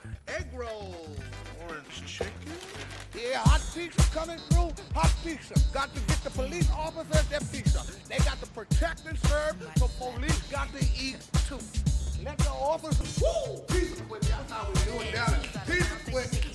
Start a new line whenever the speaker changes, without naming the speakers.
Egg roll. Orange chicken.
Yeah, hot pizza coming through. Hot pizza. Got to get the police officers their pizza. They got to protect and serve, so police got to eat too. Let the officers. Woo! Pizza quick. That's how we do it down there. Pizza quick.